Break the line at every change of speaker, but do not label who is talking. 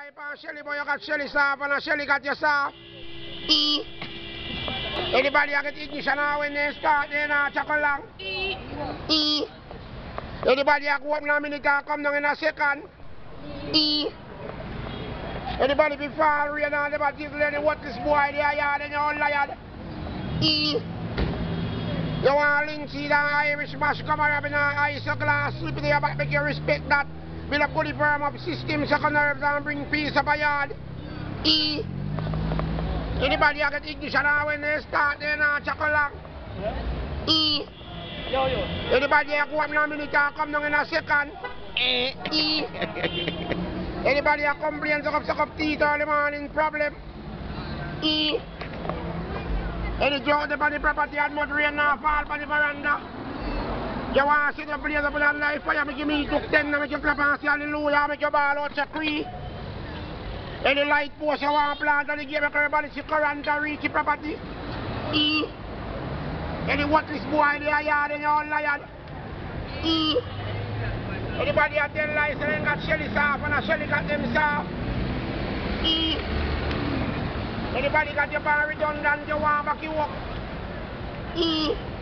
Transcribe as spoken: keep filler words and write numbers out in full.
pipe and Shelly, but you got Shelly soft and Shelly got your soft. E. Anybody that get ignition now when they start, they not chuckle long. E. E. Anybody that go up in a minute and come down in a second. E. Anybody be fall rain and never tickle any worthless boy, they are yard and you're all liar. E. You want linseed and Irish mash come around in an ice glass, slip in your back, make you respect that. Build a fully firm up system, second nerves and bring peace up a yard. E. Anybody that get ignition now when they start, they not chuckle long. E.
Yo, yo.
Anybody that go up in a minute and come down in a second. E. E. Anybody that complains suck up, suck up teeth early morning, problem. E. Any drought upon the property and mud rain now fall upon the veranda. You want to sit up blaze up with a life fire, make you me took ten, make you clap and say hallelujah, make you ball out your tree. Any light post you want to plant and the game make everybody see current and reach the property. E. Any worthless boy they are yard and you all liar. E. Anybody that tell lies and got Shelly soft and a Shelly got them soft. E. Anybody got your bar redundant you want back you up. E.